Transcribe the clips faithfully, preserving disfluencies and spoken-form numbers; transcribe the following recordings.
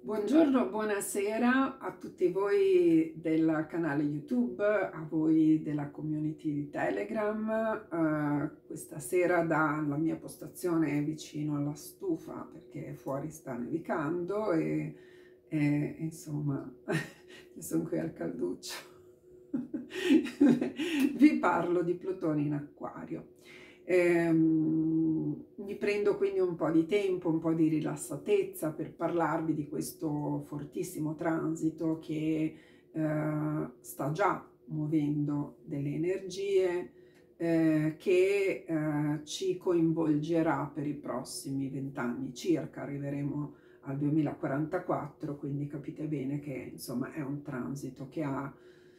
Buongiorno, buonasera a tutti voi del canale YouTube, a voi della community di Telegram. Eh, questa sera dalla mia postazione vicino alla stufa perché fuori sta nevicando e, e insomma sono qui al calduccio. Vi parlo di Plutone in Acquario. Ehm, mi prendo quindi un po' di tempo, un po' di rilassatezza per parlarvi di questo fortissimo transito che eh, sta già muovendo delle energie eh, che eh, ci coinvolgerà per i prossimi vent'anni circa. Arriveremo al duemilaquarantaquattro, quindi capite bene che insomma è un transito che ha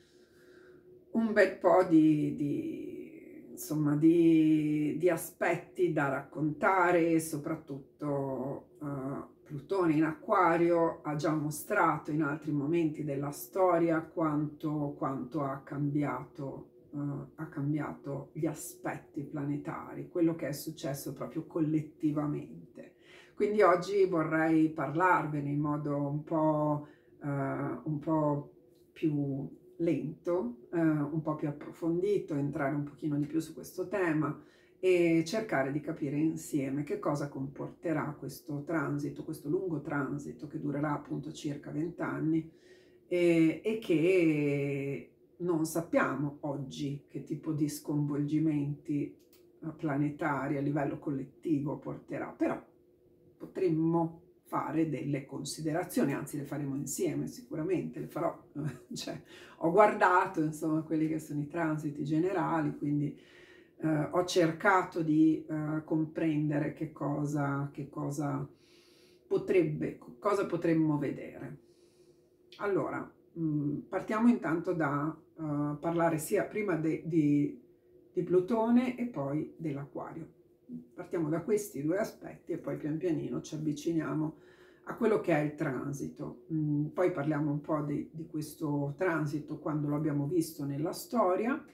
un bel po' di, di, insomma, di, di aspetti da raccontare e soprattutto uh, Plutone in Acquario ha già mostrato in altri momenti della storia quanto, quanto ha cambiato, uh, ha cambiato gli aspetti planetari, quello che è successo proprio collettivamente. Quindi oggi vorrei parlarvene in modo un po', uh, un po' più lento, eh, un po' più approfondito, entrare un pochino di più su questo tema e cercare di capire insieme che cosa comporterà questo transito, questo lungo transito che durerà appunto circa vent'anni e, e che non sappiamo oggi che tipo di sconvolgimenti planetari a livello collettivo porterà, però potremmo fare delle considerazioni, anzi le faremo insieme sicuramente, le farò, cioè, ho guardato insomma quelli che sono i transiti generali, quindi eh, ho cercato di eh, comprendere che cosa, che cosa potrebbe, cosa potremmo vedere. Allora, mh, partiamo intanto da uh, parlare sia prima de, di, di Plutone e poi dell'Acquario. Partiamo da questi due aspetti e poi pian pianino ci avviciniamo a quello che è il transito. Mm, poi parliamo un po' di, di questo transito quando lo abbiamo visto nella storia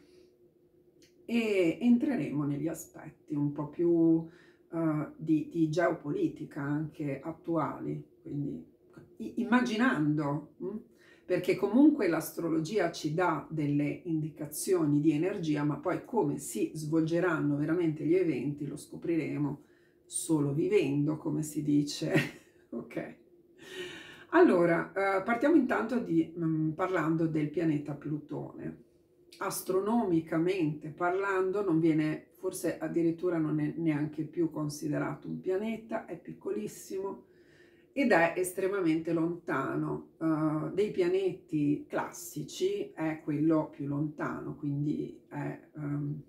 e entreremo negli aspetti un po' più uh, di, di geopolitica anche attuali, quindi immaginando, mh? Perché comunque l'astrologia ci dà delle indicazioni di energia, ma poi come si svolgeranno veramente gli eventi lo scopriremo solo vivendo, come si dice. Ok. Allora, eh, partiamo intanto di, mh, parlando del pianeta Plutone. Astronomicamente parlando non viene, forse addirittura non è neanche più considerato un pianeta, è piccolissimo ed è estremamente lontano. Uh, dei pianeti classici è quello più lontano, quindi è, um,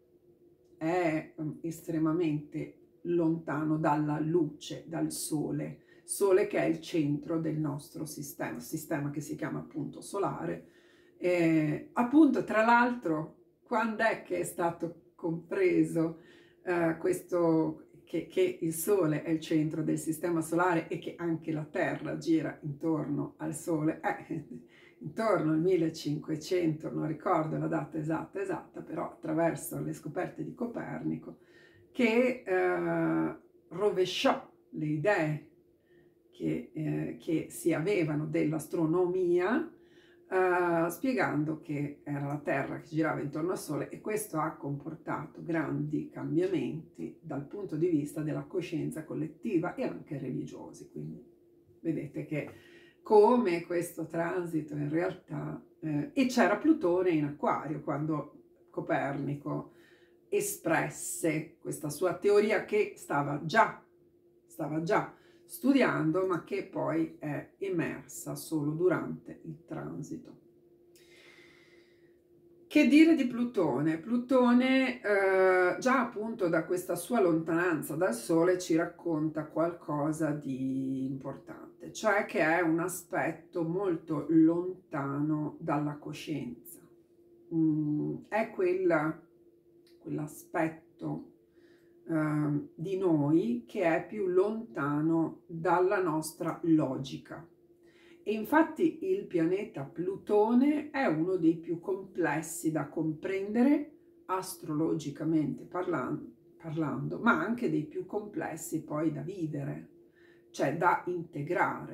è um, estremamente lontano dalla luce, dal Sole, Sole che è il centro del nostro sistema, sistema che si chiama appunto solare. Eh, appunto, tra l'altro, quando è che è stato compreso eh, questo, che, che il Sole è il centro del sistema solare e che anche la Terra gira intorno al Sole? Eh, intorno al millecinquecento, non ricordo la data esatta, esatta, però attraverso le scoperte di Copernico, che eh, rovesciò le idee che, eh, che si avevano dell'astronomia, Uh, spiegando che era la Terra che girava intorno al Sole, e questo ha comportato grandi cambiamenti dal punto di vista della coscienza collettiva e anche religiosi. Quindi vedete che come questo transito in realtà, eh, e c'era Plutone in Acquario quando Copernico espresse questa sua teoria che stava già, stava già studiando, ma che poi è emersa solo durante il transito. Che dire di Plutone? Plutone eh, già appunto da questa sua lontananza dal Sole ci racconta qualcosa di importante, cioè che è un aspetto molto lontano dalla coscienza. Mm, è quella, quell'aspetto Uh, di noi che è più lontano dalla nostra logica. E infatti il pianeta Plutone è uno dei più complessi da comprendere astrologicamente parlando, parlando, ma anche dei più complessi poi da vivere, cioè da integrare.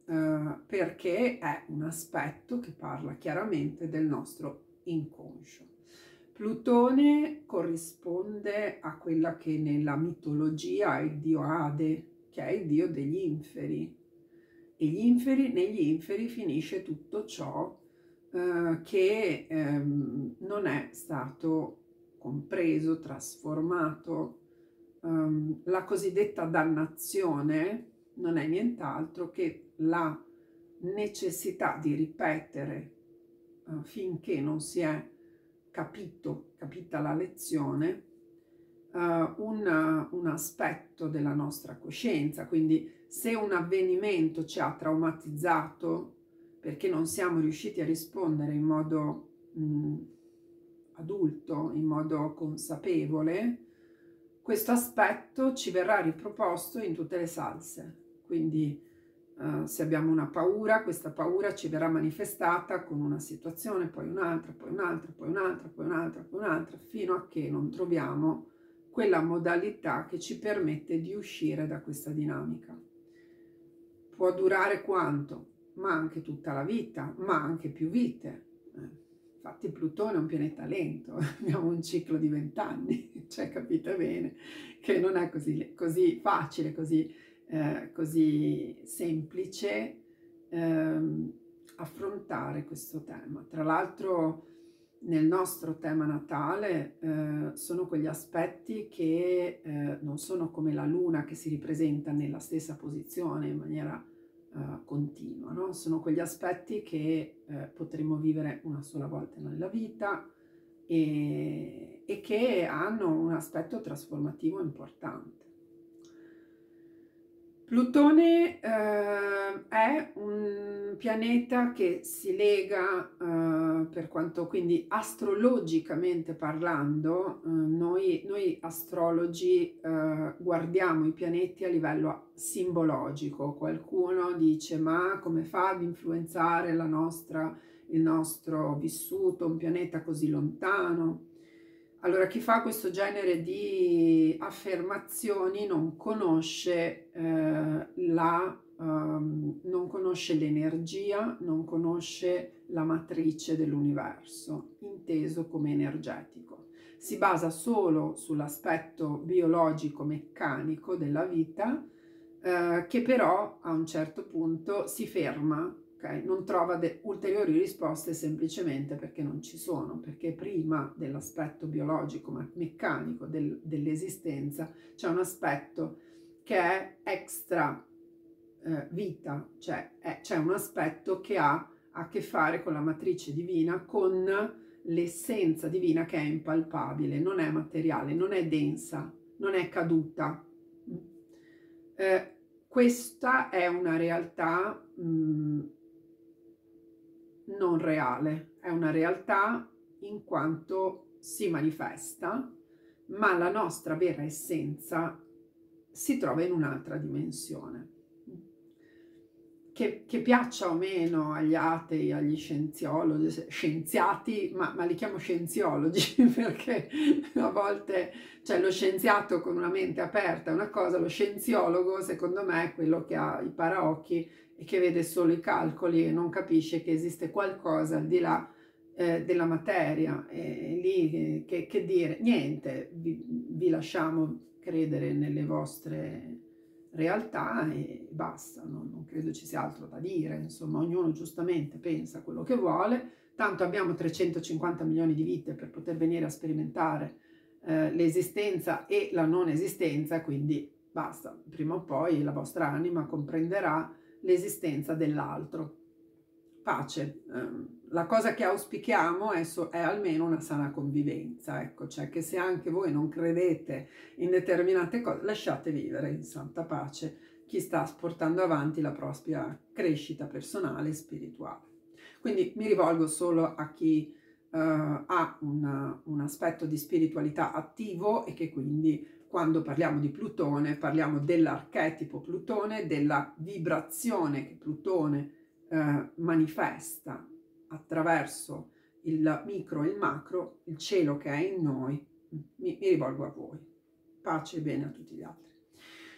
eh, perché è un aspetto che parla chiaramente del nostro inconscio. Plutone corrisponde a quella che nella mitologia è il dio Ade, che è il dio degli inferi. E gli inferi, negli inferi finisce tutto ciò eh, che ehm, non è stato compreso, trasformato. Um, la cosiddetta dannazione non è nient'altro che la necessità di ripetere uh, finché non si è capito, capita la lezione, uh, un, un aspetto della nostra coscienza. Quindi se un avvenimento ci ha traumatizzato perché non siamo riusciti a rispondere in modo mh, adulto, in modo consapevole, questo aspetto ci verrà riproposto in tutte le salse. Quindi uh, se abbiamo una paura, questa paura ci verrà manifestata con una situazione, poi un'altra, poi un'altra, poi un'altra, poi un'altra, poi un'altra, fino a che non troviamo quella modalità che ci permette di uscire da questa dinamica. Può durare quanto? Ma anche tutta la vita, ma anche più vite. Infatti Plutone è un pianeta lento, abbiamo un ciclo di vent'anni, cioè capite bene che non è così, così facile, così, eh, così semplice ehm, affrontare questo tema. Tra l'altro nel nostro tema natale eh, sono quegli aspetti che eh, non sono come la luna che si ripresenta nella stessa posizione in maniera Uh, continua, no? Sono quegli aspetti che uh, potremo vivere una sola volta nella vita e, e che hanno un aspetto trasformativo importante. Plutone uh, è un pianeta che si lega, uh, per quanto quindi astrologicamente parlando, uh, noi, noi astrologi uh, guardiamo i pianeti a livello simbologico. Qualcuno dice: ma come fa ad influenzare la nostra, il nostro vissuto, un pianeta così lontano? Allora, chi fa questo genere di affermazioni non conosce eh, la, um, non conosce l'energia, non conosce la matrice dell'universo, inteso come energetico. Si basa solo sull'aspetto biologico-meccanico della vita, eh, che però a un certo punto si ferma. Okay? Non trova ulteriori risposte semplicemente perché non ci sono, perché prima dell'aspetto biologico ma meccanico del, dell'esistenza c'è un aspetto che è extra eh, vita, cioè c'è un aspetto che ha a che fare con la matrice divina, con l'essenza divina che è impalpabile, non è materiale, non è densa, non è caduta. Eh, questa è una realtà mh, non reale, è una realtà in quanto si manifesta, ma la nostra vera essenza si trova in un'altra dimensione. Che, che piaccia o meno agli atei, agli scienziologi, scienziati, ma, ma li chiamo scienziologi perché a volte cioè, lo scienziato con una mente aperta è una cosa, lo scienziologo secondo me è quello che ha i paraocchi e che vede solo i calcoli e non capisce che esiste qualcosa al di là eh, della materia. E lì che, che dire? Niente, vi, vi lasciamo credere nelle vostre realtà e basta, no? Non credo ci sia altro da dire, insomma ognuno giustamente pensa quello che vuole, tanto abbiamo trecentocinquanta milioni di vite per poter venire a sperimentare eh, l'esistenza e la non esistenza, quindi basta, prima o poi la vostra anima comprenderà l'esistenza dell'altro. Pace. La cosa che auspichiamo è, so, è almeno una sana convivenza, ecco, cioè che se anche voi non credete in determinate cose, lasciate vivere in santa pace chi sta portando avanti la propria crescita personale e spirituale. Quindi mi rivolgo solo a chi uh, ha una, un aspetto di spiritualità attivo e che quindi quando parliamo di Plutone parliamo dell'archetipo Plutone, della vibrazione che Plutone eh, manifesta attraverso il micro e il macro, il cielo che è in noi. Mi, mi rivolgo a voi. Pace e bene a tutti gli altri.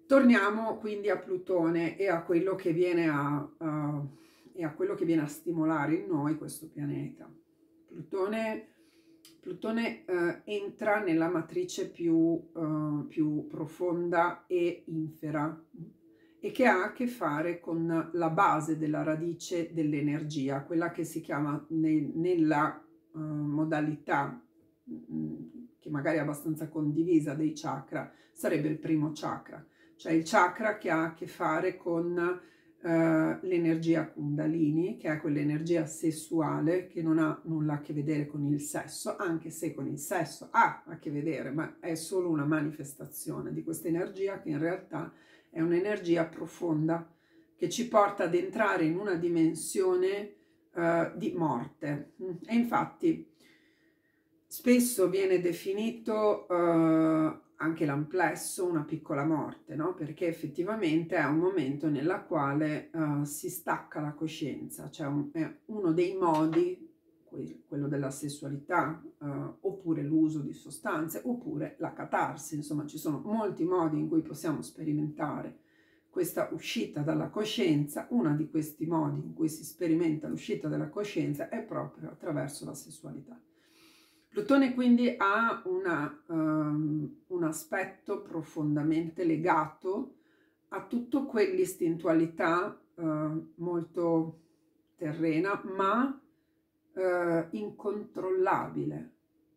Torniamo quindi a Plutone e a quello che viene a, uh, e a, quello che viene a stimolare in noi questo pianeta. Plutone, Plutone uh, entra nella matrice più, uh, più profonda e infera, e che ha a che fare con la base della radice dell'energia, quella che si chiama ne, nella uh, modalità mh, che magari è abbastanza condivisa dei chakra, sarebbe il primo chakra, cioè il chakra che ha a che fare con uh, l'energia Kundalini, che è quell'energia sessuale che non ha nulla a che vedere con il sesso, anche se con il sesso ha a che vedere, ma è solo una manifestazione di questa energia che in realtà è un'energia profonda che ci porta ad entrare in una dimensione uh, di morte. E infatti spesso viene definito uh, anche l'amplesso una piccola morte, no? Perché effettivamente è un momento nella quale uh, si stacca la coscienza, cioè un, è uno dei modi, quello della sessualità, uh, oppure l'uso di sostanze, oppure la catarsi. Insomma, ci sono molti modi in cui possiamo sperimentare questa uscita dalla coscienza. Uno di questi modi in cui si sperimenta l'uscita dalla coscienza è proprio attraverso la sessualità. Plutone quindi ha una, um, un aspetto profondamente legato a tutto quell'istintualità uh, molto terrena, ma Uh, incontrollabile.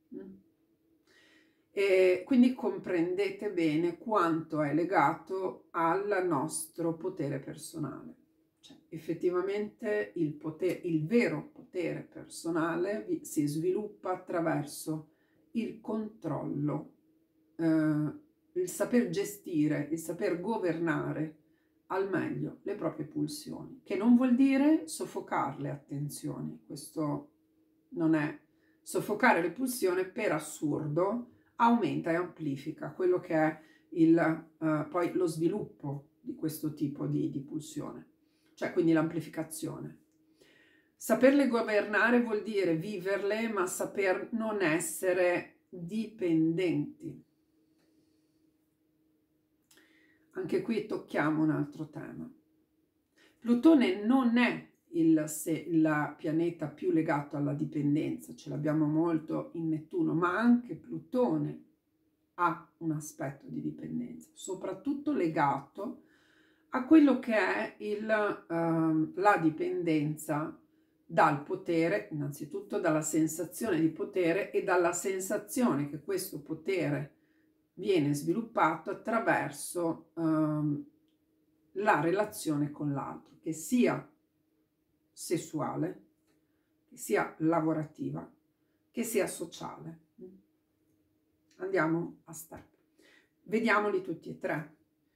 E quindi comprendete bene quanto è legato al nostro potere personale. Cioè, effettivamente il, potere, il vero potere personale vi, si sviluppa attraverso il controllo, uh, il saper gestire, il saper governare al meglio le proprie pulsioni, che non vuol dire soffocarle, attenzione, questo non è. Soffocare le pulsioni per assurdo aumenta e amplifica quello che è il, uh, poi lo sviluppo di questo tipo di, di pulsione, cioè quindi l'amplificazione. Saperle governare vuol dire viverle, ma saper non essere dipendenti. Anche qui tocchiamo un altro tema. Plutone non è il, se, il pianeta più legato alla dipendenza, ce l'abbiamo molto in Nettuno, ma anche Plutone ha un aspetto di dipendenza, soprattutto legato a quello che è il, uh, la dipendenza dal potere, innanzitutto dalla sensazione di potere e dalla sensazione che questo potere viene sviluppato attraverso um, la relazione con l'altro, che sia sessuale, che sia lavorativa, che sia sociale. Andiamo a step. Vediamoli tutti e tre.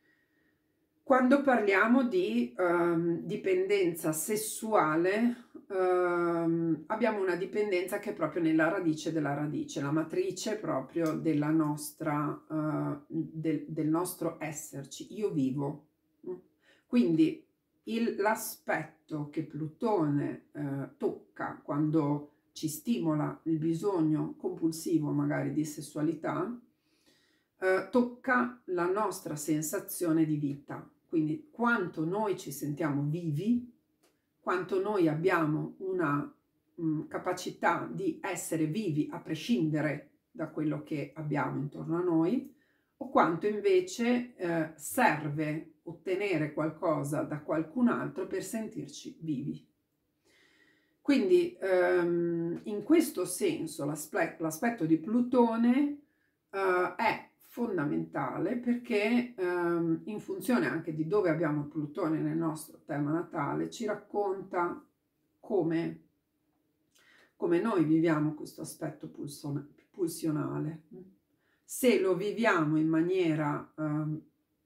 Quando parliamo di um, dipendenza sessuale, um, abbiamo una dipendenza che è proprio nella radice della radice, la matrice proprio della nostra, uh, del, del nostro esserci. Io vivo. Quindi l'aspetto che Plutone uh, tocca quando ci stimola il bisogno compulsivo magari di sessualità, uh, tocca la nostra sensazione di vita. Quindi quanto noi ci sentiamo vivi, quanto noi abbiamo una mh, capacità di essere vivi a prescindere da quello che abbiamo intorno a noi, o quanto invece eh, serve ottenere qualcosa da qualcun altro per sentirci vivi. Quindi ehm, in questo senso l'aspetto di Plutone eh, è fondamentale, perché ehm, in funzione anche di dove abbiamo Plutone nel nostro tema natale ci racconta come, come noi viviamo questo aspetto pulsionale. Se lo viviamo in maniera ehm,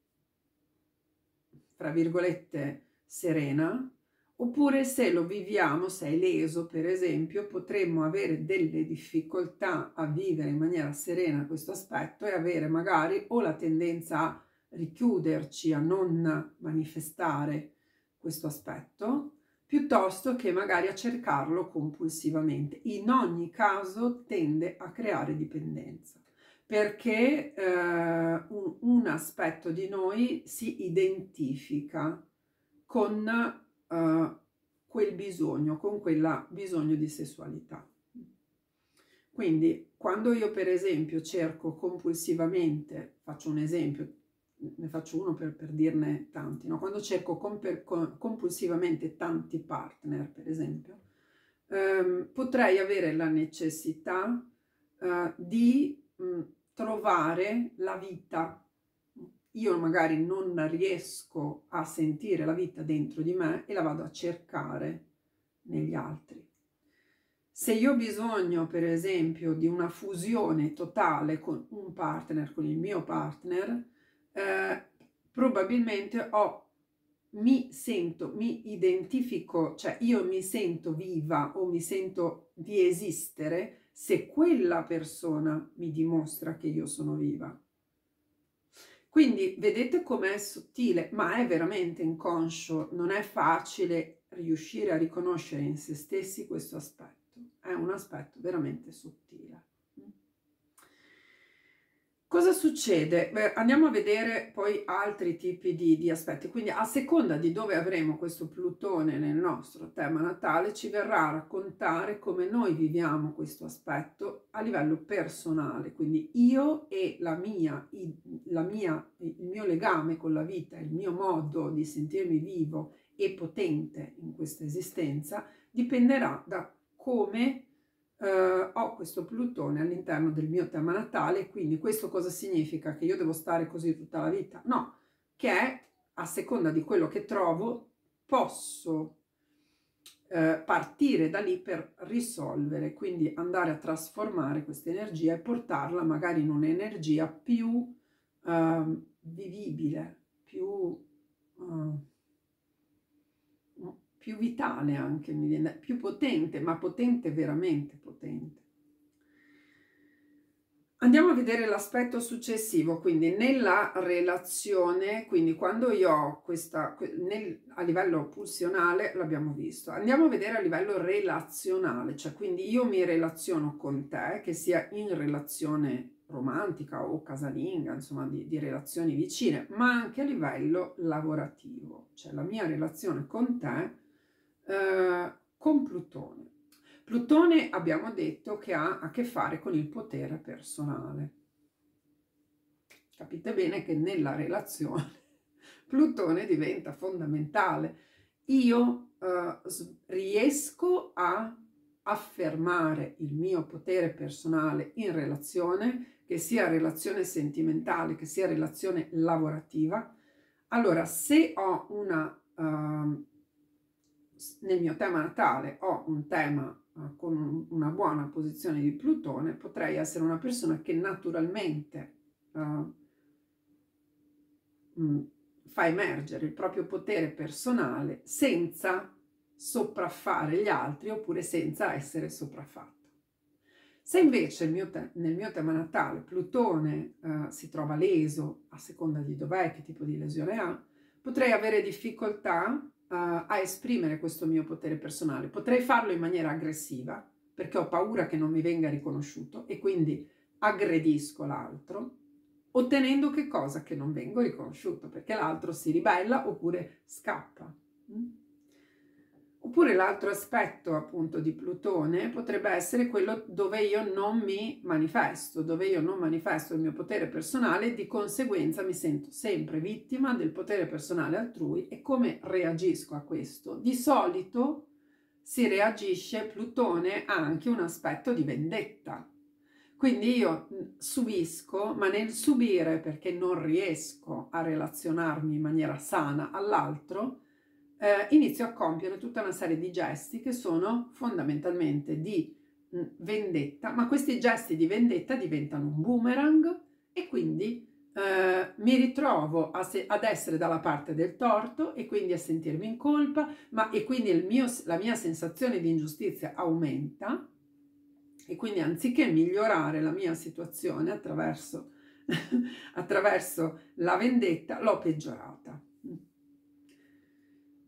tra virgolette serena, oppure se lo viviamo, se è leso per esempio, potremmo avere delle difficoltà a vivere in maniera serena questo aspetto e avere magari o la tendenza a richiuderci, a non manifestare questo aspetto, piuttosto che magari a cercarlo compulsivamente. In ogni caso tende a creare dipendenza, perché eh, un, un aspetto di noi si identifica con eh, quel bisogno, con quel bisogno di sessualità. Quindi quando io per esempio cerco compulsivamente, faccio un esempio, ne faccio uno per, per dirne tanti, no? Quando cerco comper, compulsivamente tanti partner, per esempio, ehm, potrei avere la necessità eh, di mh, trovare la vita. Io magari non riesco a sentire la vita dentro di me e la vado a cercare negli altri. Se io ho bisogno, per esempio, di una fusione totale con un partner, con il mio partner, eh, probabilmente ho, mi sento, mi identifico, cioè io mi sento viva o mi sento di esistere se quella persona mi dimostra che io sono viva. Quindi vedete com'è sottile, ma è veramente inconscio, non è facile riuscire a riconoscere in se stessi questo aspetto. È un aspetto veramente sottile. Cosa succede? Beh, andiamo a vedere poi altri tipi di, di aspetti. Quindi a seconda di dove avremo questo Plutone nel nostro tema natale, ci verrà a raccontare come noi viviamo questo aspetto a livello personale. Quindi io e la mia, la mia, il mio legame con la vita, il mio modo di sentirmi vivo e potente in questa esistenza, dipenderà da come Uh, ho questo Plutone all'interno del mio tema natale. Quindi questo cosa significa? Che io devo stare così tutta la vita? No, che è a seconda di quello che trovo posso uh, partire da lì per risolvere, quindi andare a trasformare questa energia e portarla magari in un'energia più uh, vivibile, più uh, più vitale anche, mi viene, più potente, ma potente, veramente potente. Andiamo a vedere l'aspetto successivo, quindi nella relazione, quindi quando io ho questa, nel, a livello pulsionale l'abbiamo visto, andiamo a vedere a livello relazionale, cioè quindi io mi relaziono con te, che sia in relazione romantica o casalinga, insomma di, di relazioni vicine, ma anche a livello lavorativo, cioè la mia relazione con te eh, con Plutone. Plutone abbiamo detto che ha a che fare con il potere personale. Capite bene che nella relazione Plutone diventa fondamentale. Io eh, riesco a affermare il mio potere personale in relazione, che sia relazione sentimentale, che sia relazione lavorativa. Allora, se ho una... Uh, nel mio tema natale ho un tema uh, con una buona posizione di Plutone, potrei essere una persona che naturalmente uh, mh, fa emergere il proprio potere personale senza sopraffare gli altri oppure senza essere sopraffatto. Se invece il mio nel mio tema natale Plutone uh, si trova leso, a seconda di dov'è, che tipo di lesione ha, potrei avere difficoltà Uh, a esprimere questo mio potere personale. Potrei farlo in maniera aggressiva perché ho paura che non mi venga riconosciuto e quindi aggredisco l'altro, ottenendo che cosa? Che non vengo riconosciuto perché l'altro si ribella oppure scappa. Mm? Oppure l'altro aspetto appunto di Plutone potrebbe essere quello dove io non mi manifesto, dove io non manifesto il mio potere personale e di conseguenza mi sento sempre vittima del potere personale altrui. E come reagisco a questo? Di solito si reagisce, Plutone ha anche un aspetto di vendetta. Quindi io subisco, ma nel subire, perché non riesco a relazionarmi in maniera sana all'altro, Eh, inizio a compiere tutta una serie di gesti che sono fondamentalmente di mh, vendetta, ma questi gesti di vendetta diventano un boomerang e quindi eh, mi ritrovo a se- ad essere dalla parte del torto e quindi a sentirmi in colpa, ma e quindi il mio, la mia sensazione di ingiustizia aumenta e quindi anziché migliorare la mia situazione attraverso, attraverso la vendetta, l'ho peggiorata.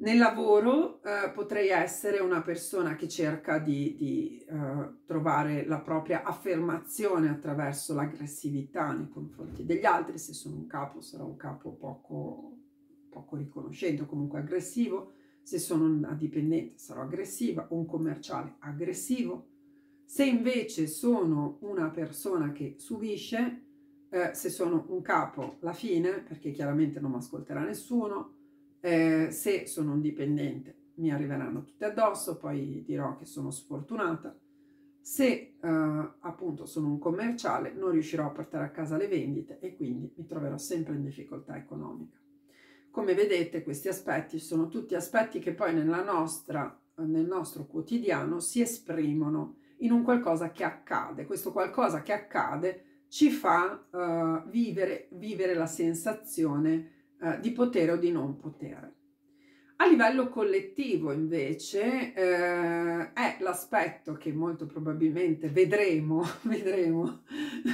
Nel lavoro eh, potrei essere una persona che cerca di, di eh, trovare la propria affermazione attraverso l'aggressività nei confronti degli altri. Se sono un capo, sarò un capo poco, poco riconoscente o comunque aggressivo. Se sono una dipendente, sarò aggressiva, o un commerciale aggressivo. Se invece sono una persona che subisce, eh, se sono un capo, la fine, perché chiaramente non mi ascolterà nessuno. Eh, se sono un dipendente mi arriveranno tutte addosso, poi dirò che sono sfortunata. Se eh, appunto sono un commerciale non riuscirò a portare a casa le vendite e quindi mi troverò sempre in difficoltà economica. Come vedete, questi aspetti sono tutti aspetti che poi nella nostra, nel nostro quotidiano si esprimono in un qualcosa che accade. Questo qualcosa che accade ci fa uh, vivere, vivere la sensazione Uh, di potere o di non potere. A livello collettivo invece eh, è l'aspetto che molto probabilmente vedremo, vedremo,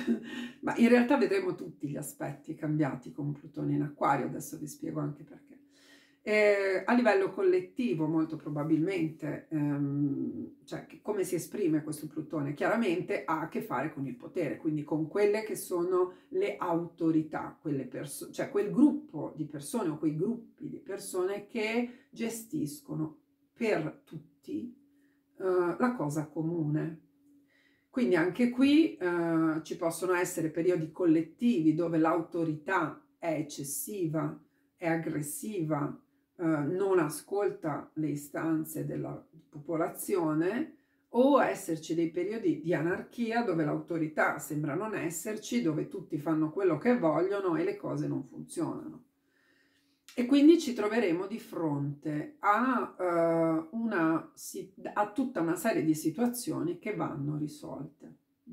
ma in realtà vedremo tutti gli aspetti cambiati con Plutone in Acquario, adesso vi spiego anche perché. Eh, a livello collettivo molto probabilmente, ehm, cioè come si esprime questo Plutone? Chiaramente ha a che fare con il potere, quindi con quelle che sono le autorità, quelle perso- cioè quel gruppo di persone o quei gruppi di persone che gestiscono per tutti eh, la cosa comune. Quindi anche qui eh, ci possono essere periodi collettivi dove l'autorità è eccessiva, è aggressiva, Uh, non ascolta le istanze della popolazione, o esserci dei periodi di anarchia dove l'autorità sembra non esserci, dove tutti fanno quello che vogliono e le cose non funzionano. E quindi ci troveremo di fronte a, uh, una, a tutta una serie di situazioni che vanno risolte.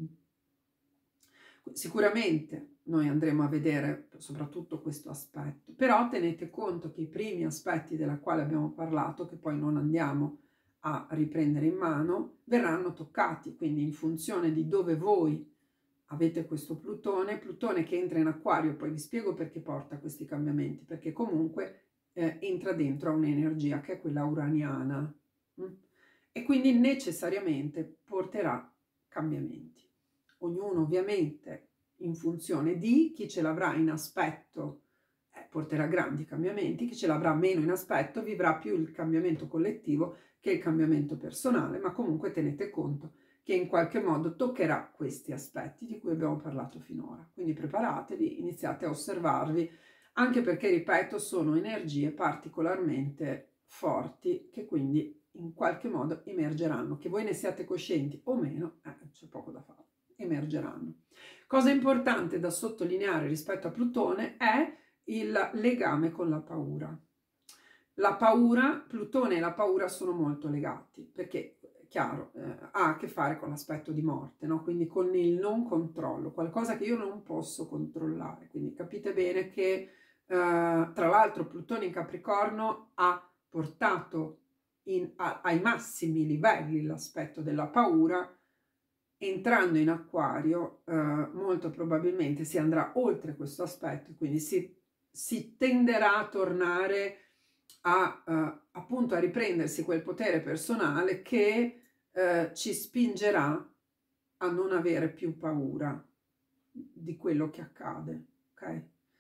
Sicuramente noi andremo a vedere soprattutto questo aspetto, però tenete conto che i primi aspetti della quale abbiamo parlato, che poi non andiamo a riprendere in mano, verranno toccati, quindi in funzione di dove voi avete questo Plutone, Plutone che entra in Acquario, poi vi spiego perché porta questi cambiamenti, perché comunque eh, entra dentro a un'energia che è quella uraniana mh? E quindi necessariamente porterà cambiamenti. Ognuno ovviamente in funzione di chi ce l'avrà in aspetto eh, porterà grandi cambiamenti, chi ce l'avrà meno in aspetto vivrà più il cambiamento collettivo che il cambiamento personale, ma comunque tenete conto che in qualche modo toccherà questi aspetti di cui abbiamo parlato finora. Quindi preparatevi, iniziate a osservarvi, anche perché, ripeto, sono energie particolarmente forti che quindi in qualche modo emergeranno, che voi ne siate coscienti o meno, eh, c'è poco da fare, emergeranno. Cosa importante da sottolineare rispetto a Plutone è il legame con la paura. La paura, Plutone e la paura sono molto legati, perché, chiaro, eh, ha a che fare con l'aspetto di morte, no? Quindi con il non controllo, qualcosa che io non posso controllare. Quindi capite bene che, eh, tra l'altro, Plutone in Capricorno ha portato in, a, ai massimi livelli l'aspetto della paura. Entrando in Acquario, eh, molto probabilmente si andrà oltre questo aspetto, quindi si, si tenderà a tornare a, uh, appunto a riprendersi quel potere personale che uh, ci spingerà a non avere più paura di quello che accade, ok?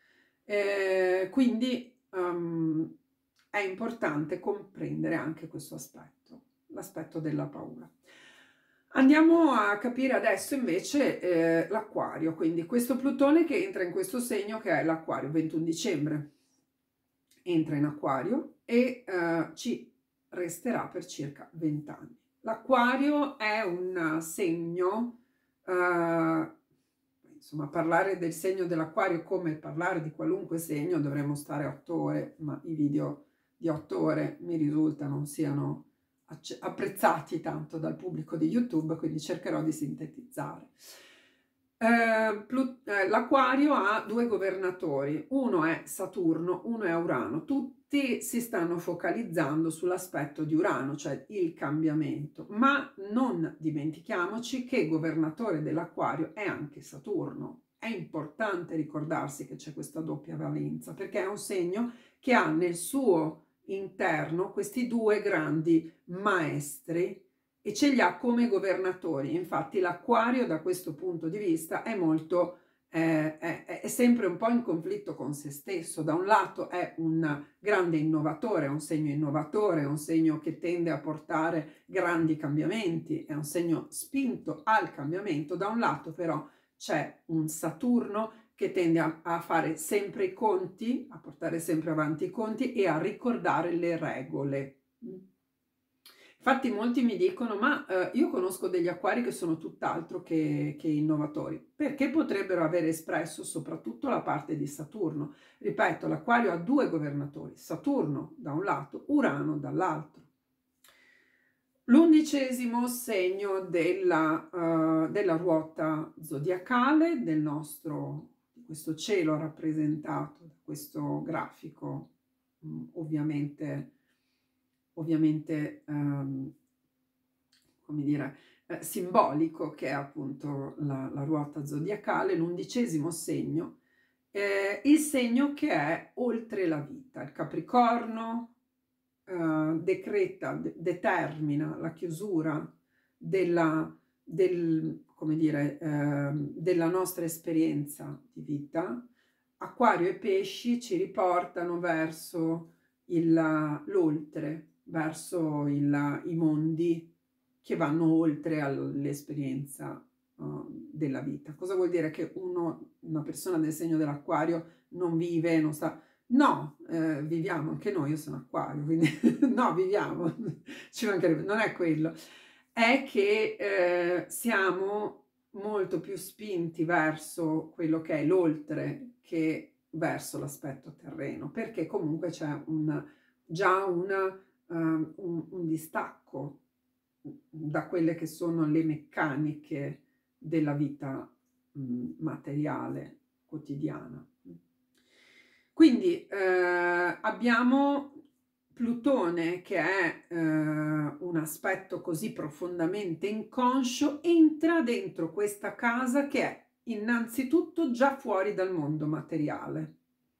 E quindi um, è importante comprendere anche questo aspetto, l'aspetto della paura. Andiamo a capire adesso invece eh, l'Acquario, quindi questo Plutone che entra in questo segno che è l'Acquario, ventuno dicembre, entra in Acquario e eh, ci resterà per circa venti anni. L'Acquario è un segno, eh, insomma parlare del segno dell'Acquario come parlare di qualunque segno dovremmo stare otto ore, ma i video di otto ore mi risulta non siano apprezzati tanto dal pubblico di YouTube, quindi cercherò di sintetizzare. Eh, eh, L'Acquario ha due governatori, uno è Saturno, uno è Urano, tutti si stanno focalizzando sull'aspetto di Urano, cioè il cambiamento, ma non dimentichiamoci che governatore dell'Acquario è anche Saturno. È importante ricordarsi che c'è questa doppia valenza, perché è un segno che ha nel suo interno questi due grandi maestri e ce li ha come governatori. Infatti l'Acquario da questo punto di vista è molto, eh, è, è sempre un po' in conflitto con se stesso. Da un lato è un grande innovatore, è un segno innovatore, è un segno che tende a portare grandi cambiamenti, è un segno spinto al cambiamento. Da un lato però c'è un Saturno che tende a, a fare sempre i conti, a portare sempre avanti i conti e a ricordare le regole. Infatti molti mi dicono, ma eh, io conosco degli acquari che sono tutt'altro che, che innovatori, perché potrebbero aver espresso soprattutto la parte di Saturno. Ripeto, l'acquario ha due governatori, Saturno da un lato, Urano dall'altro. L'undicesimo segno della, uh, della ruota zodiacale del nostro, di questo cielo rappresentato da questo grafico, um, ovviamente, ovviamente um, come dire, eh, simbolico, che è appunto la, la ruota zodiacale, l'undicesimo segno, eh, il segno che è oltre la vita, il Capricorno. Uh, decreta, de determina la chiusura della, del, come dire, uh, della nostra esperienza di vita. Acquario e pesci ci riportano verso l'oltre, verso il, i mondi che vanno oltre all'esperienza uh, della vita. Cosa vuol dire? Che uno, una persona del segno dell'acquario non vive, non sta... No, eh, viviamo anche noi, io sono acquario, quindi no, viviamo, ci mancherebbe, non è quello, è che eh, siamo molto più spinti verso quello che è l'oltre che verso l'aspetto terreno, perché comunque c'è un, già una, um, un, un distacco da quelle che sono le meccaniche della vita mh, materiale quotidiana. Quindi eh, abbiamo Plutone che è eh, un aspetto così profondamente inconscio, entra dentro questa casa che è innanzitutto già fuori dal mondo materiale.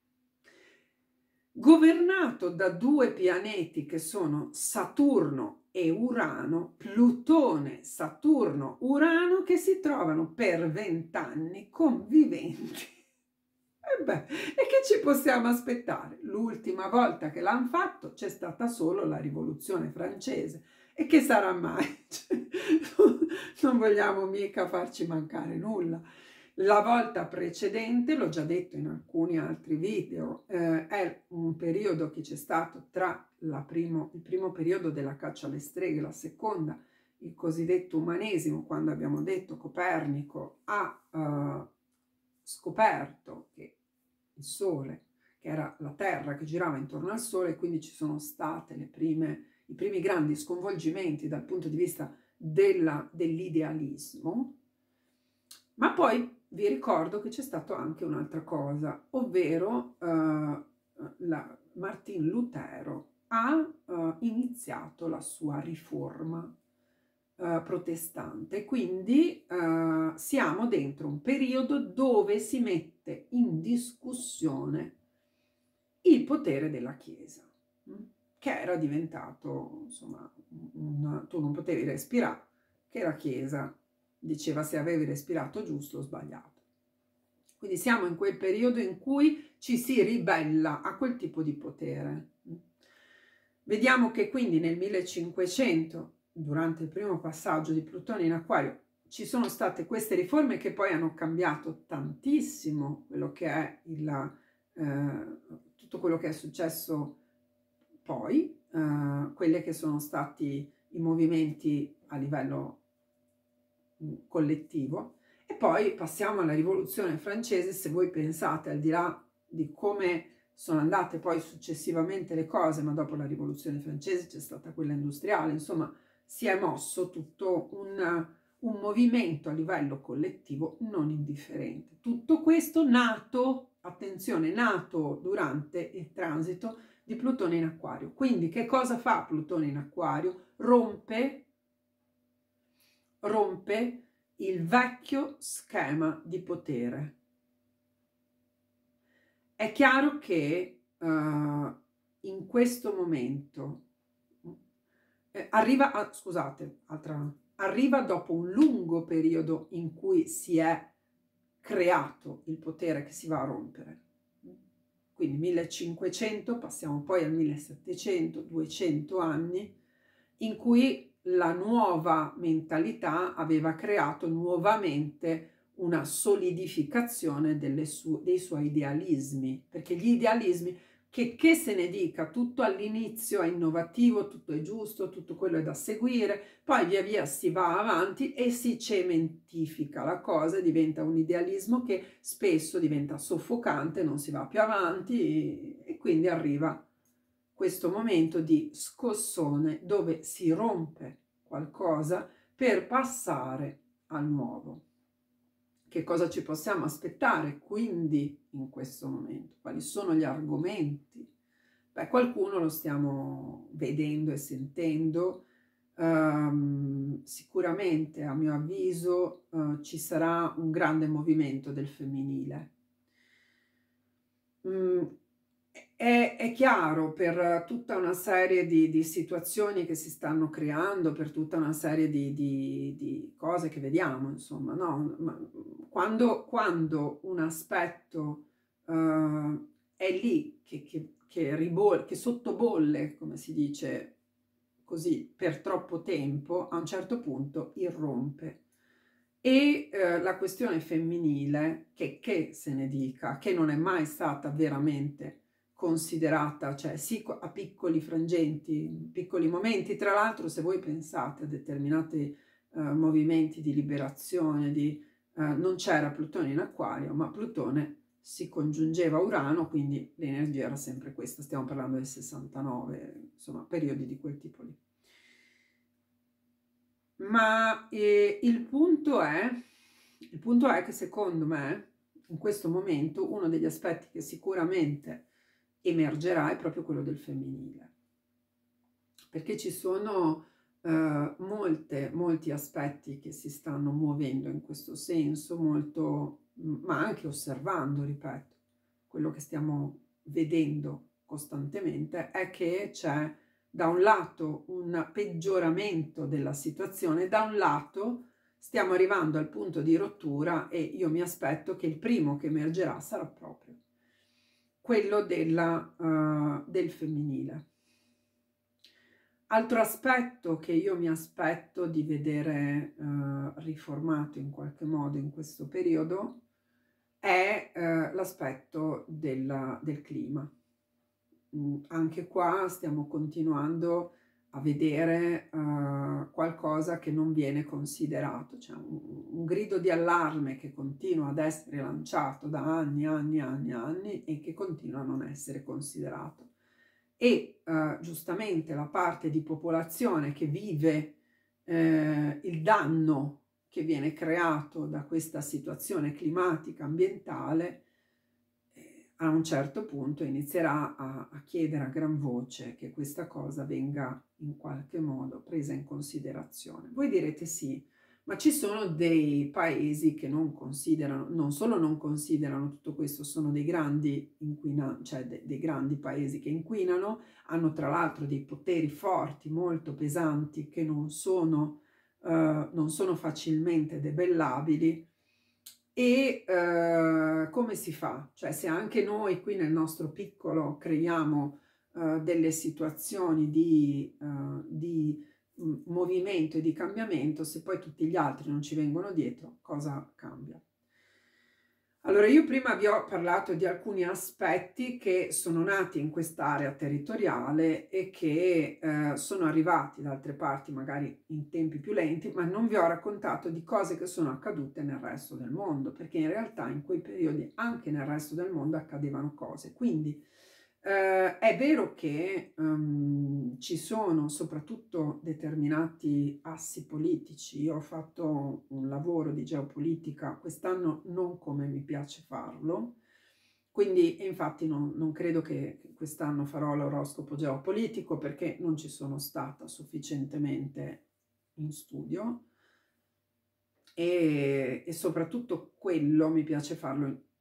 Governato da due pianeti che sono Saturno e Urano, Plutone, Saturno, Urano, che si trovano per vent'anni conviventi. E beh, e che ci possiamo aspettare? L'ultima volta che l'hanno fatto c'è stata solo la Rivoluzione francese. E che sarà mai? Cioè, non vogliamo mica farci mancare nulla. La volta precedente, l'ho già detto in alcuni altri video, eh, è un periodo che c'è stato tra la primo, il primo periodo della caccia alle streghe, la seconda, il cosiddetto umanesimo, quando abbiamo detto Copernico ha uh, scoperto che il Sole, che era la Terra che girava intorno al Sole, quindi ci sono state le prime, i primi grandi sconvolgimenti dal punto di vista dell'idealismo, ma poi vi ricordo che c'è stato anche un'altra cosa, ovvero uh, la, Martin Lutero ha uh, iniziato la sua riforma uh, protestante, quindi uh, siamo dentro un periodo dove si mette in discussione il potere della Chiesa, che era diventato, insomma, una, tu non potevi respirare, che la Chiesa diceva se avevi respirato giusto o sbagliato. Quindi siamo in quel periodo in cui ci si ribella a quel tipo di potere. Vediamo che quindi nel millecinquecento, durante il primo passaggio di Plutone in Acquario, ci sono state queste riforme che poi hanno cambiato tantissimo quello che è il, eh, tutto quello che è successo poi, eh, quelli che sono stati i movimenti a livello collettivo. E poi passiamo alla Rivoluzione francese. Se voi pensate, al di là di come sono andate poi successivamente le cose, ma dopo la Rivoluzione francese c'è stata quella industriale, insomma si è mosso tutto un, un movimento a livello collettivo non indifferente. Tutto questo nato, attenzione, nato durante il transito di Plutone in Acquario. Quindi che cosa fa Plutone in Acquario? Rompe, rompe il vecchio schema di potere. È chiaro che uh, in questo momento eh, arriva, a, scusate, altra, arriva dopo un lungo periodo in cui si è creato il potere che si va a rompere. Quindi millecinquecento, passiamo poi al millesettecento, duecento anni, in cui la nuova mentalità aveva creato nuovamente una solidificazione delle su dei suoi idealismi, perché gli idealismi, che, che se ne dica, tutto all'inizio è innovativo, tutto è giusto, tutto quello è da seguire, poi via via si va avanti e si cementifica la cosa, diventa un idealismo che spesso diventa soffocante, non si va più avanti e, e quindi arriva questo momento di scossone dove si rompe qualcosa per passare al nuovo. Che cosa ci possiamo aspettare quindi in questo momento? Quali sono gli argomenti? Beh, qualcuno lo stiamo vedendo e sentendo. Um, sicuramente, a mio avviso, uh, ci sarà un grande movimento del femminile. Mm, È, è chiaro, per tutta una serie di, di situazioni che si stanno creando, per tutta una serie di, di, di cose che vediamo, insomma, no? Ma quando, quando un aspetto uh, è lì, che, che, che, ribolle, che sottobolle, come si dice così, per troppo tempo, a un certo punto irrompe. E eh, la questione femminile, che, che se ne dica, che non è mai stata veramente considerata, cioè sì a piccoli frangenti, piccoli momenti. Tra l'altro, se voi pensate a determinati eh, movimenti di liberazione, di, eh, non c'era Plutone in Acquario, ma Plutone si congiungeva a Urano, quindi l'energia era sempre questa, stiamo parlando del sessantanove, insomma, periodi di quel tipo lì. Ma eh, il punto è, il punto è che secondo me, in questo momento, uno degli aspetti che sicuramente emergerà è proprio quello del femminile. Perché ci sono eh, molte, molti aspetti che si stanno muovendo in questo senso, molto, ma anche osservando, ripeto, quello che stiamo vedendo costantemente è che c'è da un lato un peggioramento della situazione, da un lato stiamo arrivando al punto di rottura e io mi aspetto che il primo che emergerà sarà proprio quello della, uh, del femminile. Altro aspetto che io mi aspetto di vedere uh, riformato in qualche modo in questo periodo è uh, l'aspetto del clima. Anche qua stiamo continuando a vedere uh, qualcosa che non viene considerato, cioè un, un grido di allarme che continua ad essere lanciato da anni, anni, anni, anni e che continua a non essere considerato. E uh, giustamente la parte di popolazione che vive eh, il danno che viene creato da questa situazione climatica, ambientale, a un certo punto inizierà a, a chiedere a gran voce che questa cosa venga in qualche modo presa in considerazione. Voi direte sì, ma ci sono dei paesi che non considerano, non solo non considerano tutto questo, sono dei grandi inquinanti, cioè de, dei grandi paesi che inquinano, hanno tra l'altro dei poteri forti, molto pesanti, che non sono, uh, non sono facilmente debellabili. E eh, come si fa? Cioè, se anche noi qui nel nostro piccolo creiamo eh, delle situazioni di, eh, di mh, movimento e di cambiamento, se poi tutti gli altri non ci vengono dietro, cosa cambia? Allora, io prima vi ho parlato di alcuni aspetti che sono nati in quest'area territoriale e che eh, sono arrivati da altre parti, magari in tempi più lenti, ma non vi ho raccontato di cose che sono accadute nel resto del mondo, perché in realtà in quei periodi anche nel resto del mondo accadevano cose. Quindi eh, è vero che um, ci sono soprattutto determinati assi politici. Io ho fatto un lavoro di geopolitica quest'anno non come mi piace farlo, quindi infatti non, non credo che quest'anno farò l'oroscopo geopolitico perché non ci sono stata sufficientemente in studio e, e soprattutto quello mi piace farlo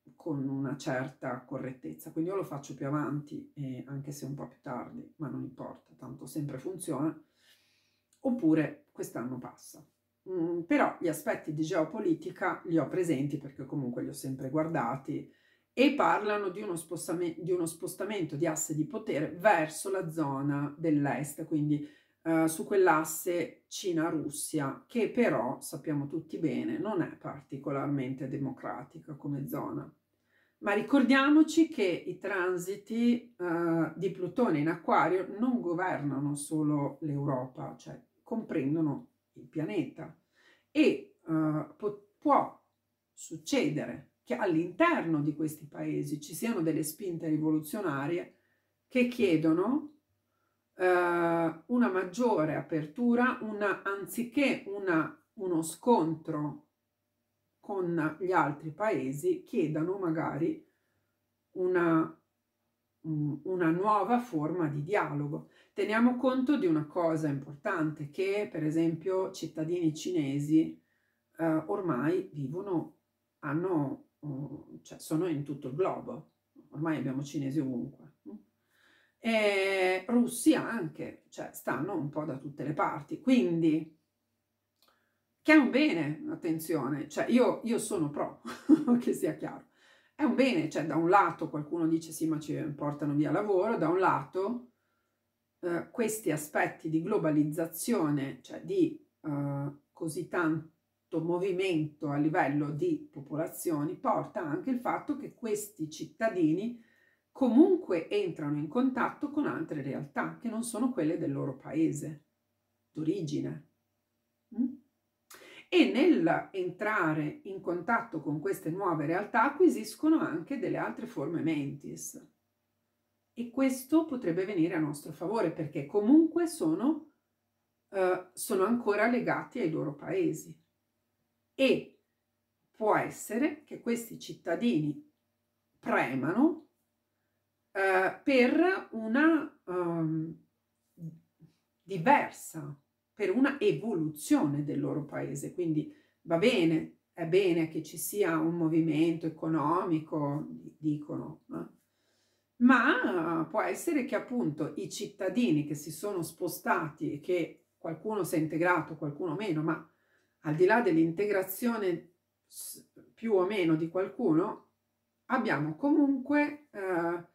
con una certa correttezza. Quindi io lo faccio più avanti, eh, anche se un po' più tardi, ma non importa, tanto sempre funziona, oppure quest'anno passa. Mm, però gli aspetti di geopolitica li ho presenti perché comunque li ho sempre guardati e parlano di uno spostamento di, uno spostamento di asse di potere verso la zona dell'est, quindi eh, su quell'asse Cina-Russia, che però sappiamo tutti bene non è particolarmente democratica come zona. Ma ricordiamoci che i transiti uh, di Plutone in Acquario non governano solo l'Europa, cioè comprendono il pianeta e uh, può succedere che all'interno di questi paesi ci siano delle spinte rivoluzionarie che chiedono uh, una maggiore apertura, una, anziché una, uno scontro con gli altri paesi, chiedano magari una, una nuova forma di dialogo. Teniamo conto di una cosa importante, che per esempio cittadini cinesi eh, ormai vivono, hanno, uh, cioè sono in tutto il globo, ormai abbiamo cinesi ovunque. E russi anche, cioè stanno un po' da tutte le parti, quindi che è un bene, attenzione, cioè io, io sono pro, che sia chiaro. È un bene, cioè da un lato qualcuno dice sì ma ci portano via lavoro, da un lato eh, questi aspetti di globalizzazione, cioè di eh, così tanto movimento a livello di popolazioni, porta anche il fatto che questi cittadini comunque entrano in contatto con altre realtà che non sono quelle del loro paese d'origine. Mm? E nell'entrare in contatto con queste nuove realtà acquisiscono anche delle altre forme mentis. E questo potrebbe venire a nostro favore perché comunque sono, eh, sono ancora legati ai loro paesi. E può essere che questi cittadini premano eh, per una um, diversa, per una evoluzione del loro paese. Quindi va bene, è bene che ci sia un movimento economico, dicono, eh? Ma può essere che appunto i cittadini che si sono spostati e che qualcuno si è integrato, qualcuno meno, ma al di là dell'integrazione più o meno di qualcuno, abbiamo comunque eh,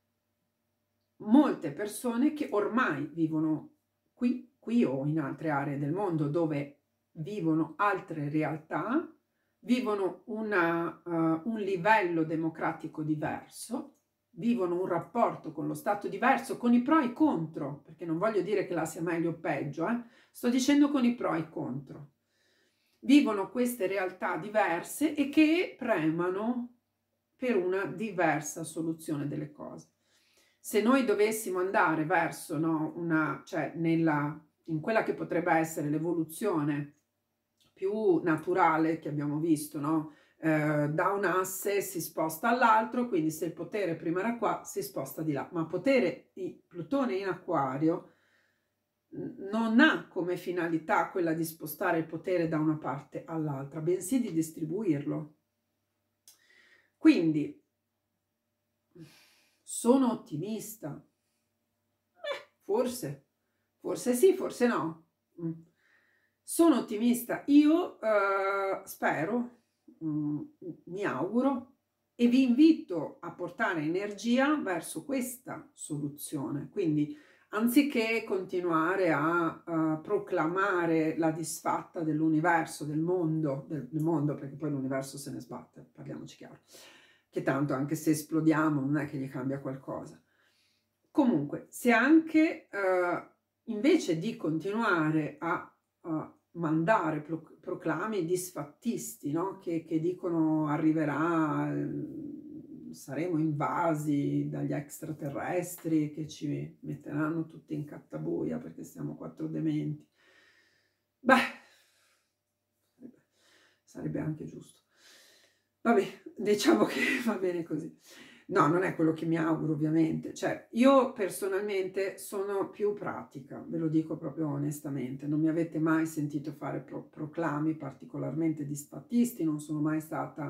molte persone che ormai vivono qui, qui o in altre aree del mondo dove vivono altre realtà, vivono una, uh, un livello democratico diverso, vivono un rapporto con lo Stato diverso, con i pro e i contro, perché non voglio dire che là sia meglio o peggio, eh? Sto dicendo con i pro e i contro. Vivono queste realtà diverse e che premano per una diversa soluzione delle cose. Se noi dovessimo andare verso, no, una, cioè nella, in quella che potrebbe essere l'evoluzione più naturale che abbiamo visto, no? Eh, da un asse si sposta all'altro, quindi se il potere prima era qua, si sposta di là. Ma potere di Plutone in Acquario non ha come finalità quella di spostare il potere da una parte all'altra, bensì di distribuirlo. Quindi sono ottimista. Eh, forse, forse sì, forse no. Mm. Sono ottimista. Io eh, spero, mm, mi auguro e vi invito a portare energia verso questa soluzione. Quindi, anziché continuare a, a proclamare la disfatta dell'universo, del mondo, del, del mondo, perché poi l'universo se ne sbatte, parliamoci chiaro, che tanto anche se esplodiamo non è che gli cambia qualcosa. Comunque, se anche eh, invece di continuare a, a mandare pro, proclami disfattisti, no? che, che dicono arriverà, eh, saremo invasi dagli extraterrestri che ci metteranno tutti in cattabuia perché siamo quattro dementi, beh, sarebbe anche giusto. Vabbè, diciamo che va bene così. No, non è quello che mi auguro, ovviamente. Cioè, io personalmente sono più pratica, ve lo dico proprio onestamente. Non mi avete mai sentito fare pro proclami particolarmente disfattisti, non sono mai stata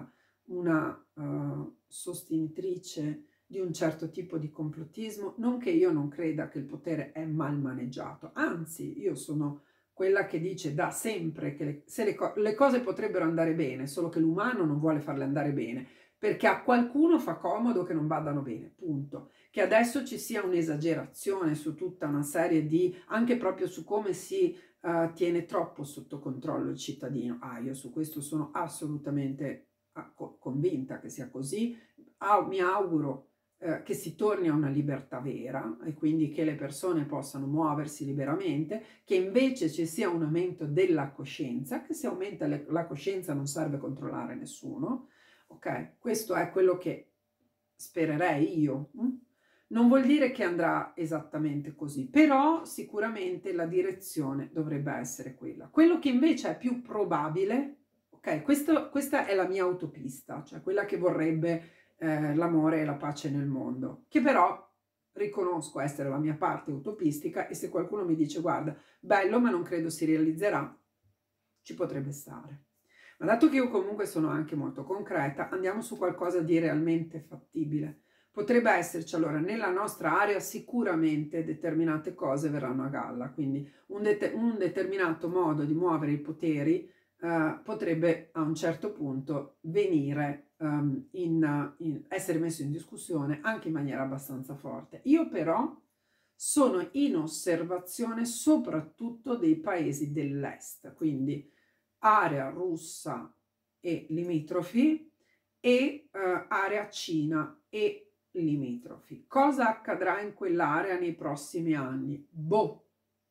una uh, sostenitrice di un certo tipo di complottismo, non che io non creda che il potere è mal maneggiato, anzi io sono quella che dice da sempre che le, se le, co le cose potrebbero andare bene, solo che l'umano non vuole farle andare bene, perché a qualcuno fa comodo che non vadano bene, punto. Che adesso ci sia un'esagerazione su tutta una serie di, anche proprio su come si uh, tiene troppo sotto controllo il cittadino. Ah, io su questo sono assolutamente uh, convinta che sia così. Ah, mi auguro uh, che si torni a una libertà vera e quindi che le persone possano muoversi liberamente, che invece ci sia un aumento della coscienza, che se aumenta le, la coscienza non serve controllare nessuno. Ok, questo è quello che spererei io. Non vuol dire che andrà esattamente così, però sicuramente la direzione dovrebbe essere quella. Quello che invece è più probabile, ok, questo, questa è la mia autopista, cioè quella che vorrebbe eh, l'amore e la pace nel mondo, che però riconosco essere la mia parte utopistica, e se qualcuno mi dice guarda, bello ma non credo si realizzerà, ci potrebbe stare. Ma dato che io comunque sono anche molto concreta, andiamo su qualcosa di realmente fattibile. Potrebbe esserci allora nella nostra area sicuramente determinate cose verranno a galla, quindi un, det un determinato modo di muovere i poteri eh, potrebbe a un certo punto venire um, in, in, essere messo in discussione anche in maniera abbastanza forte. Io però sono in osservazione soprattutto dei paesi dell'est, quindi area russa e limitrofi e uh, area Cina e limitrofi. Cosa accadrà in quell'area nei prossimi anni? Boh,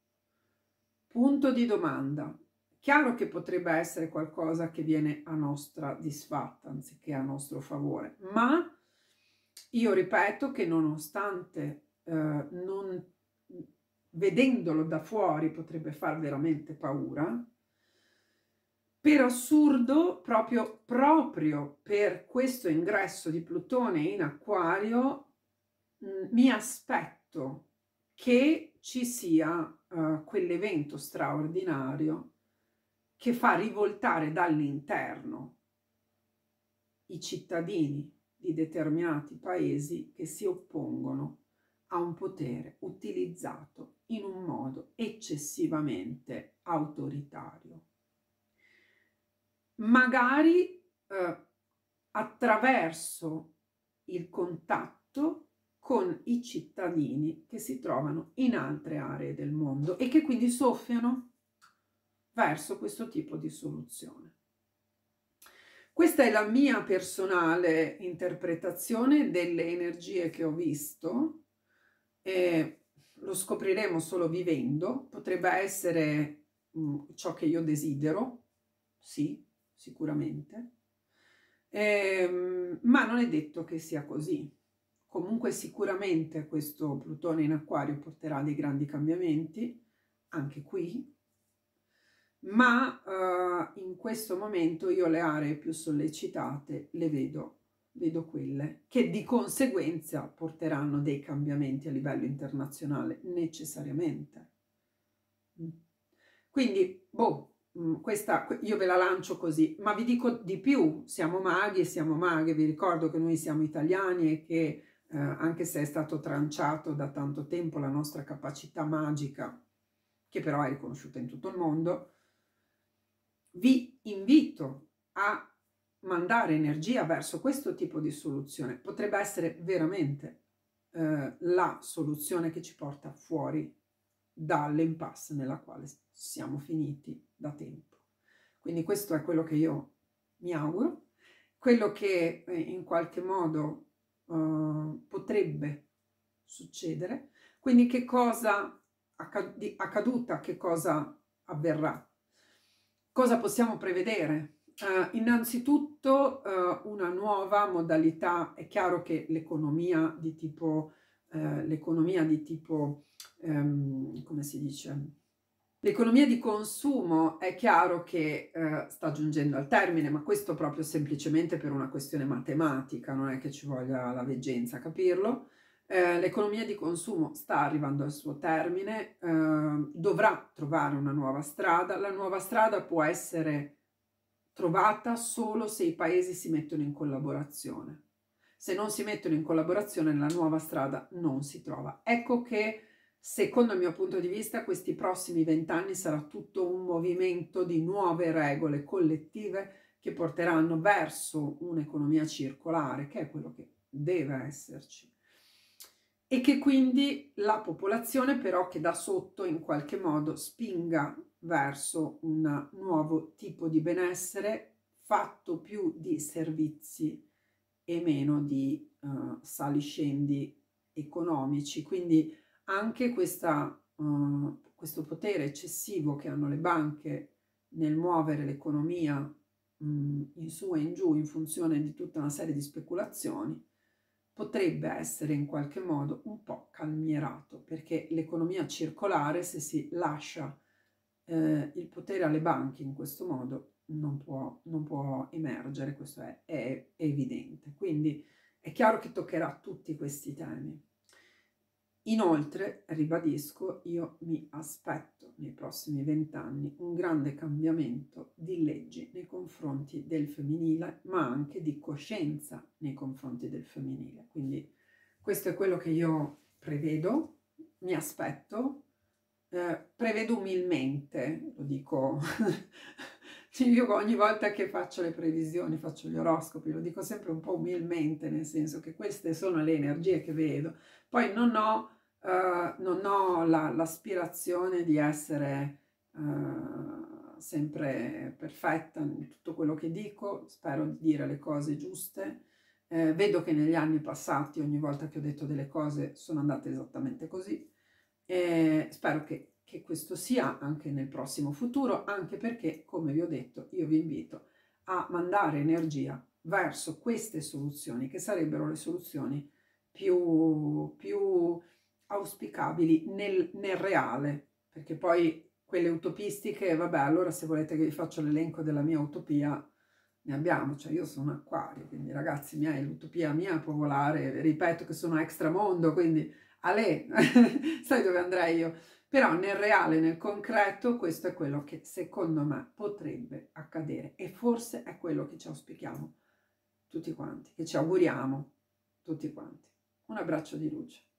punto di domanda. Chiaro che potrebbe essere qualcosa che viene a nostra disfatta anziché a nostro favore, ma io ripeto che nonostante uh, non, vedendolo da fuori potrebbe far veramente paura, per assurdo, proprio, proprio per questo ingresso di Plutone in Acquario, mh, mi aspetto che ci sia uh, quell'evento straordinario che fa rivoltare dall'interno i cittadini di determinati paesi che si oppongono a un potere utilizzato in un modo eccessivamente autoritario. Magari eh, attraverso il contatto con i cittadini che si trovano in altre aree del mondo e che quindi soffiano verso questo tipo di soluzione. Questa è la mia personale interpretazione delle energie che ho visto, e lo scopriremo solo vivendo. Potrebbe essere mh, ciò che io desidero, sì, sicuramente, ehm, ma non è detto che sia così. Comunque sicuramente questo Plutone in Acquario porterà dei grandi cambiamenti, anche qui, ma uh, in questo momento io le aree più sollecitate le vedo, vedo quelle che di conseguenza porteranno dei cambiamenti a livello internazionale necessariamente. Quindi, boh, questa io ve la lancio così, ma vi dico di più, siamo maghi e siamo maghe, vi ricordo che noi siamo italiani e che eh, anche se è stato tranciato da tanto tempo la nostra capacità magica, che però è riconosciuta in tutto il mondo, vi invito a mandare energia verso questo tipo di soluzione. Potrebbe essere veramente eh, la soluzione che ci porta fuori dall'impasse nella quale siamo finiti da tempo. Quindi questo è quello che io mi auguro, quello che eh, in qualche modo eh, potrebbe succedere. Quindi che cosa accad- accaduta, che cosa avverrà? Cosa possiamo prevedere? Uh, innanzitutto uh, una nuova modalità. È chiaro che l'economia di tipo, uh, l'economia di tipo, um, come si dice? L'economia di consumo è chiaro che uh, sta giungendo al termine, ma questo proprio semplicemente per una questione matematica, non è che ci voglia la veggenza a capirlo. Eh, l'economia di consumo sta arrivando al suo termine, eh, dovrà trovare una nuova strada. La nuova strada può essere trovata solo se i paesi si mettono in collaborazione. Se non si mettono in collaborazione, la nuova strada non si trova. Ecco che, secondo il mio punto di vista, questi prossimi vent'anni sarà tutto un movimento di nuove regole collettive che porteranno verso un'economia circolare, che è quello che deve esserci. E che quindi la popolazione però che da sotto in qualche modo spinga verso un nuovo tipo di benessere fatto più di servizi e meno di uh, saliscendi economici. Quindi anche questa, uh, questo potere eccessivo che hanno le banche nel muovere l'economia mh, in su e in giù in funzione di tutta una serie di speculazioni potrebbe essere in qualche modo un po' calmierato, perché l'economia circolare, se si lascia eh, il potere alle banche in questo modo, non può, non può emergere, questo è, è, è evidente. Quindi è chiaro che toccherà tutti questi temi. Inoltre, ribadisco, io mi aspetto nei prossimi vent'anni un grande cambiamento di leggi nei confronti del femminile, ma anche di coscienza nei confronti del femminile. Quindi questo è quello che io prevedo, mi aspetto, eh, prevedo umilmente, lo dico, io ogni volta che faccio le previsioni, faccio gli oroscopi, lo dico sempre un po' umilmente, nel senso che queste sono le energie che vedo. Poi non ho Uh, non ho l'aspirazione di essere uh, sempre perfetta in tutto quello che dico, spero di dire le cose giuste. Eh, vedo che negli anni passati, ogni volta che ho detto delle cose, sono andate esattamente così. E spero che, che questo sia anche nel prossimo futuro, anche perché, come vi ho detto, io vi invito a mandare energia verso queste soluzioni, che sarebbero le soluzioni più... più auspicabili nel, nel reale, perché poi quelle utopistiche, vabbè, allora se volete che vi faccia l'elenco della mia utopia, ne abbiamo, cioè io sono un acquario, quindi ragazzi miei, l'utopia mia può volare, ripeto che sono extramondo, quindi a lei, sai dove andrei io? Però nel reale, nel concreto, questo è quello che secondo me potrebbe accadere e forse è quello che ci auspichiamo tutti quanti, che ci auguriamo tutti quanti. Un abbraccio di luce.